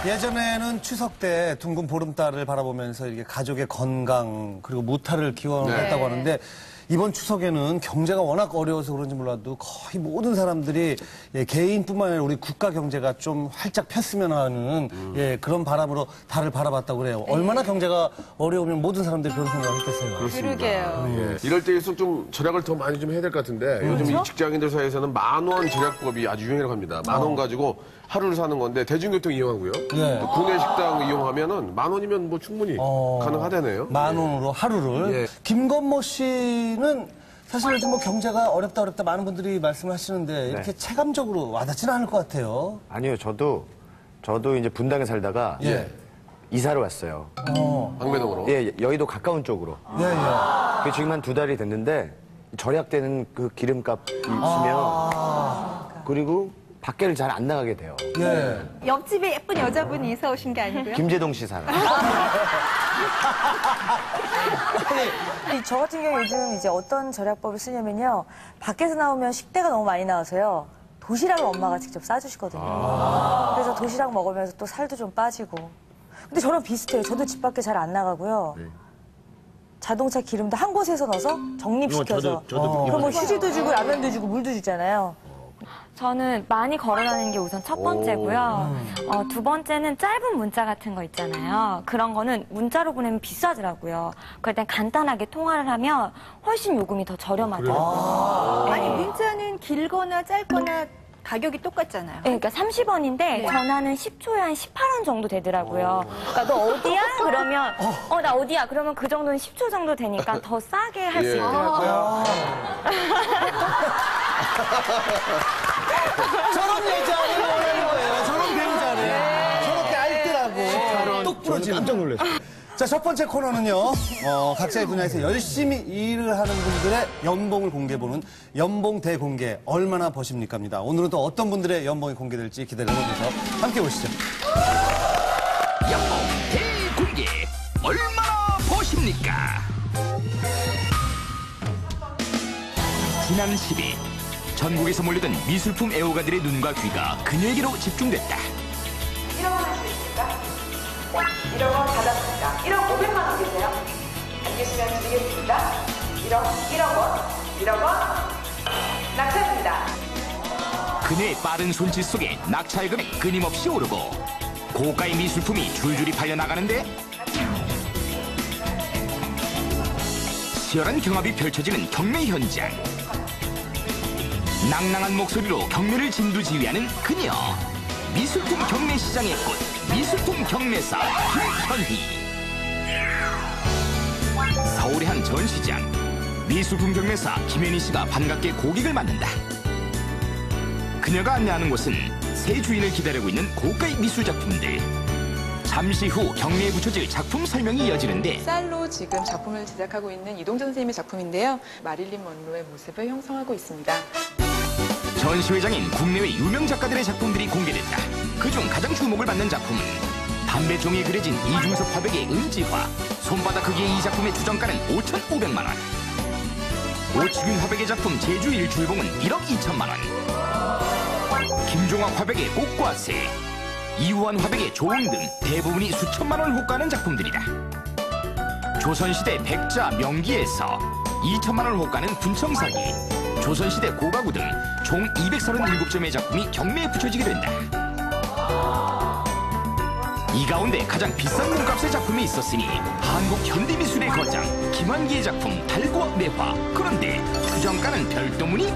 예전에는 추석 때 둥근 보름달을 바라보면서 이렇게 가족의 건강 그리고 무탈을 기원했다고 하는데 이번 추석에는 경제가 워낙 어려워서 그런지 몰라도 거의 모든 사람들이 개인뿐만 아니라 우리 국가 경제가 좀 활짝 폈으면 하는 그런 바람으로 달을 바라봤다고 그래요. 얼마나 경제가 어려우면 모든 사람들이 그런 생각을 했겠어요. 그러게요. 이럴 때일수록 좀 절약을 더 많이 좀 해야 될 것 같은데 요즘 이 직장인들 사이에서는 10,000원 절약법이 아주 유행이라고 합니다. 10,000원 가지고 하루를 사는 건데 대중교통 이용하고요. 또 구내 식당 이용하면은 10,000원이면 뭐 충분히 가능하다네요. 10,000원으로 하루를. 김건모 씨는 사실 요즘 뭐 경제가 어렵다 많은 분들이 말씀을 하시는데 이렇게 체감적으로 와닿지는 않을 것 같아요. 아니요, 저도 이제 분당에 살다가 이사를 왔어요. 방배동으로. 예, 여의도 가까운 쪽으로. 그게 지금 한 2달이 됐는데 절약되는 그 기름값 있으면 그리고 밖에를 잘 안 나가게 돼요. 옆집에 예쁜 여자분이 이사 오신 게 아니고요? 김재동 씨 살아요. 저 같은 경우 요즘 이제 어떤 절약법을 쓰냐면요. 밖에서 나오면 식대가 너무 많이 나와서요. 도시락을 엄마가 직접 싸주시거든요. 그래서 도시락 먹으면서 또 살도 좀 빠지고. 근데 저랑 비슷해요. 저도 집 밖에 잘 안 나가고요. 자동차 기름도 한 곳에서 넣어서 적립시켜서. 그럼 뭐 휴지도 주고 라면도 주고 물도 주잖아요. 저는 많이 걸어다니는 게 우선 첫 번째고요. 두 번째는 짧은 문자 같은 거 있잖아요. 그런 거는 문자로 보내면 비싸더라고요. 그럴 땐 간단하게 통화를 하면 훨씬 요금이 더 저렴하더라고요. 아니, 문자는 길거나 짧거나 가격이 똑같잖아요. 네, 그러니까 30원인데 전화는 10초에 한 18원 정도 되더라고요. 그러니까 너 어디야? 그러면 나 어디야? 그러면 그 정도는 10초 정도 되니까 더 싸게 할 수 있더라고요. 저런 여자를 원하는 거예요. 저런 배우자를. 저렇게 알뜰하고 똑부러지는. 깜짝 놀랐어요. 자, 첫 번째 코너는요. 각자의 분야에서 열심히 일을 하는 분들의 연봉을 공개해보는 연봉 대공개. 얼마나 버십니까입니다. 오늘은 또 어떤 분들의 연봉이 공개될지 기대를 해보면서 함께 보시죠. 연봉 대공개. 얼마나 버십니까? 지난 10일 전국에서 몰려든 미술품 애호가들의 눈과 귀가 그녀에게로 집중됐다. 1억 원 할 수 있을까? 1억 원 받았습니다. 1억 500만 원 계세요? 안 계시면 드리겠습니다. 1억 원, 1억 원, 낙찰입니다. 그녀의 빠른 손짓 속에 낙찰 금액 끊임없이 오르고 고가의 미술품이 줄줄이 팔려나가는데 치열한 경합이 펼쳐지는 경매 현장. 낭낭한 목소리로 경매를 진두지휘하는 그녀. 미술품 경매 시장의 꽃, 미술품 경매사 김현희. 서울의 한 전시장. 미술품 경매사 김현희 씨가 반갑게 고객을 맞는다. 그녀가 안내하는 곳은 새 주인을 기다리고 있는 고가의 미술 작품들. 잠시 후 경매에 붙여질 작품 설명이 이어지는데 쌀로 지금 작품을 제작하고 있는 이동전 선생님의 작품인데요. 마릴린 먼로의 모습을 형성하고 있습니다. 전시회장인 국내외 유명 작가들의 작품들이 공개됐다. 그중 가장 주목을 받는 작품은 담배종이에 그려진 이중섭 화백의 은지화. 손바닥 크기의 이 작품의 주정가는 5,500만 원. 오치균 화백의 작품 제주 일출봉은 1억 2천만 원. 김종학 화백의 꽃과 새, 이우환 화백의 조응 등 대부분이 수천만 원 호가하는 작품들이다. 조선시대 백자 명기에서 2천만 원 호가는 분청사기, 조선시대 고가구 등 총 237점의 작품이 경매에 붙여지게 된다. 이 가운데 가장 비싼 몸값의 작품이 있었으니 한국 현대미술의 거장 김환기의 작품 달과 매화. 그런데 주정가는 별도무니?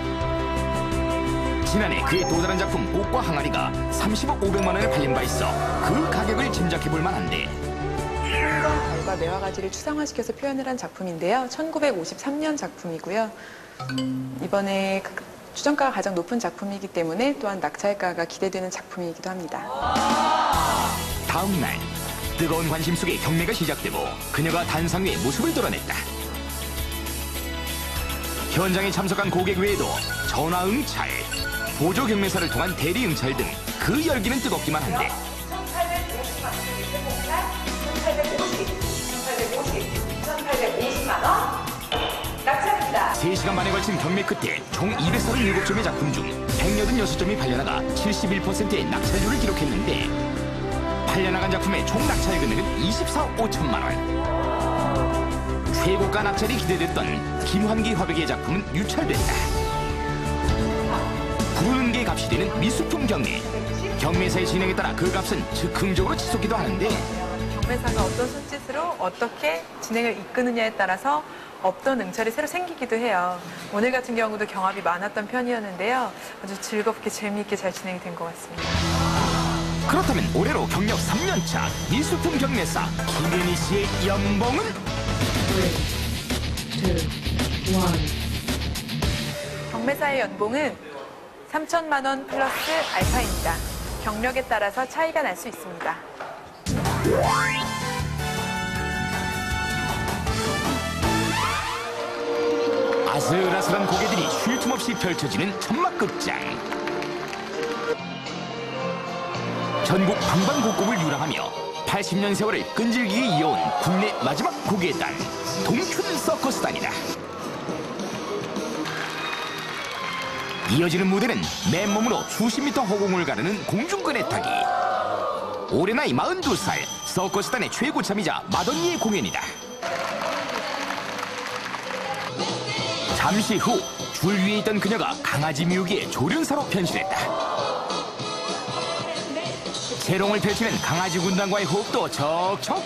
지난해 그의 또 다른 작품 꽃과 항아리가 30억 500만 원에 팔린 바 있어 그 가격을 짐작해볼 만한데 달과 매화 가지를 추상화시켜서 표현을 한 작품인데요. 1953년 작품이고요. 이번에 추정가가 가장 높은 작품이기 때문에 또한 낙찰가가 기대되는 작품이기도 합니다. 다음 날 뜨거운 관심 속에 경매가 시작되고 그녀가 단상 위에 모습을 드러냈다. 현장에 참석한 고객 외에도 전화 응찰, 보조 경매사를 통한 대리 응찰 등 그 열기는 뜨겁기만 한데 1,850만 원 낙찰입니다. 3시간 만에 걸친 경매 끝에 총 237점의 작품 중 186점이 팔려나가 71%의 낙찰률을 기록했는데 팔려나간 작품의 총 낙찰 금액은 24억 5천만 원. 최고가 낙찰이 기대됐던 김환기 화백의 작품은 유찰됐다. 부르는 게 값이 되는 미술품 경매. 경매사의 진행에 따라 그 값은 즉흥적으로 치솟기도 하는데 경매사가 어떤 손짓으로 어떻게 진행을 이끄느냐에 따라서 없던 응찰이 새로 생기기도 해요. 오늘 같은 경우도 경합이 많았던 편이었는데요. 아주 즐겁게 재미있게 잘 진행이 된 것 같습니다. 그렇다면 올해로 경력 3년차 미술품 경매사 김혜니 씨의 연봉은? 경매사의 연봉은 3천만 원 플러스 알파입니다. 경력에 따라서 차이가 날 수 있습니다. 아슬아슬한 고개들이 쉴 틈 없이 펼쳐지는 천막극장. 전국 방방곡곡을 유랑하며 80년 세월을 끈질기게 이어온 국내 마지막 고개단 동춘 서커스단이다. 이어지는 무대는 맨몸으로 수십 미터 허공을 가르는 공중근에 타기. 올해 나이 42살 서커스단의 최고참이자 맏언니의 공연이다. 잠시 후 줄 위에 있던 그녀가 강아지 미우기의 조련사로 변신했다. 재롱을 펼치는 강아지 군단과의 호흡도 척척.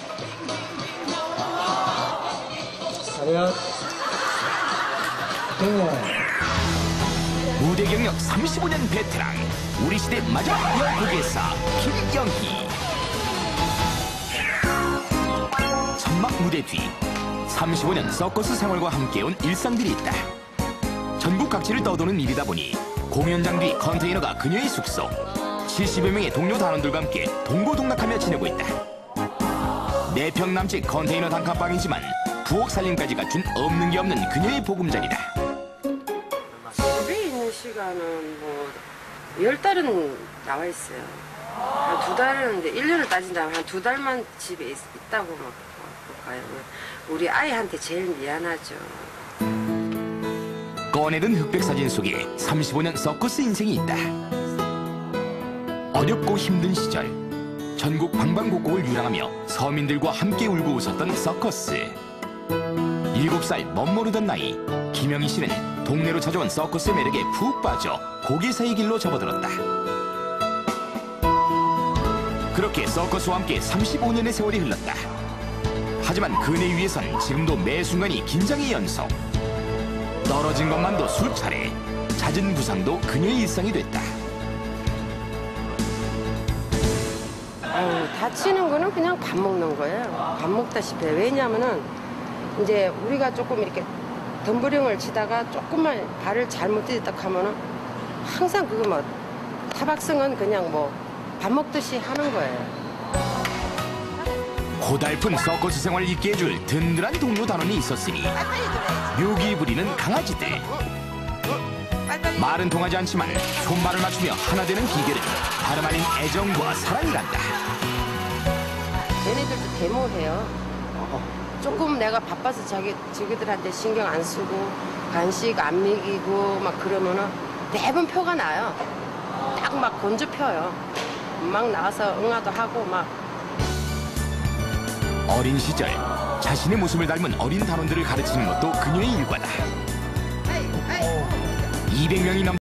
무대 경력 35년 베테랑 우리 시대 마지막 여고개사 김영희. 천막 무대 뒤 35년 서커스 생활과 함께온 일상들이 있다. 전국 각지를 떠도는 일이다 보니 공연장 뒤 컨테이너가 그녀의 숙소. 70여 명의 동료 단원들과 함께 동고동락하며 지내고 있다. 4평 남짓 컨테이너 단칸방이지만 부엌 살림까지 갖춘 없는 게 없는 그녀의 보금자리다. 집에 있는 시간은 뭐 10달은 나와 있어요. 한 2달은 이제 1년을 따진다면 한 2달만 집에 있다고 막 볼까요. 우리 아이한테 제일 미안하죠. 꺼내든 흑백 사진 속에 35년 서커스 인생이 있다. 어렵고 힘든 시절 전국 방방곡곡을 유랑하며 서민들과 함께 울고 웃었던 서커스. 7살 멋모르던 나이 김영희 씨는 동네로 찾아온 서커스의 매력에 푹 빠져 고개사의 길로 접어들었다. 그렇게 서커스와 함께 35년의 세월이 흘렀다. 하지만 그네 위에선 지금도 매 순간이 긴장의 연속. 떨어진 것만도 수차례, 잦은 부상도 그녀의 일상이 됐다. 다치는 거는 그냥 밥 먹는 거예요. 밥 먹다시피 해요. 왜냐하면은 이제 우리가 조금 이렇게 덤블링을 치다가 조금만 발을 잘못 디뎠다 하면은 항상 그거 뭐 타박성은 그냥 뭐 밥 먹듯이 하는 거예요. 고달픈 서커스 생활을 잊게 해줄 든든한 동료 단원이 있었으니 묘기 부리는 강아지들. 말은 통하지 않지만 손발을 맞추며 하나 되는 비결은 다름 아닌 애정과 사랑이란다. 얘네들도 데모해요. 조금 내가 바빠서 자기들한테 신경 안 쓰고 간식 안 먹이고 막 그러면은 매번 표가 나요. 딱 막 건져 펴요. 막 나와서 응아도 하고 막. 어린 시절 자신의 모습을 닮은 어린 단원들을 가르치는 것도 그녀의 일과다. 200명이 넘는